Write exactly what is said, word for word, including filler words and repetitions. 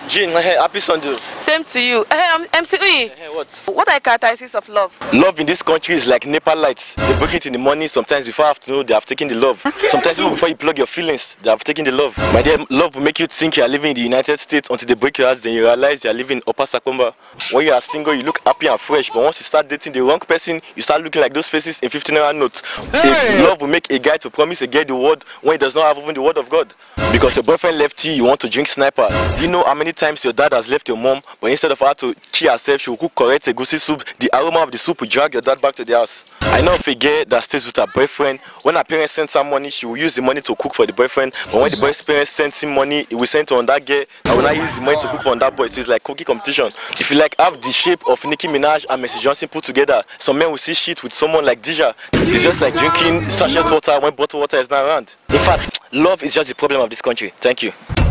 Jean, hey, happy Sunday. Same to you. Hey, I'm M C Uyi. Hey, what? What are the characteristics of love? Love in this country is like NEPA lights. They break it in the morning, sometimes before afternoon, they have taken the love. Sometimes even before you plug your feelings, they have taken the love. My dear, love will make you think you are living in the United States until they break your heart, then you realize you are living in Upper Sakomba. When you are single, you look happy and fresh, but once you start dating the wrong person, you start looking like those faces in fifteen naira notes. Hey. Love will make a guy to promise a girl the word when he does not have even the word of God. Because your boyfriend left you, you want to drink sniper. Do you know how many times your dad has left your mom, but instead of her to kill herself, she will cook correct egusi soup? The aroma of the soup will drag your dad back to the house. I know of a girl that stays with her boyfriend. When her parents send some money, she will use the money to cook for the boyfriend. But when the boy's parents send him money, he will send to on that girl. I will not use the money to cook for on that boy. So it's like cookie competition. If you like have the shape of Nicki Minaj and Mercy Johnson put together, some men will see shit with someone like Dija. It's just like drinking sachet water when bottled water is not around. In fact, love is just the problem of this country. Thank you.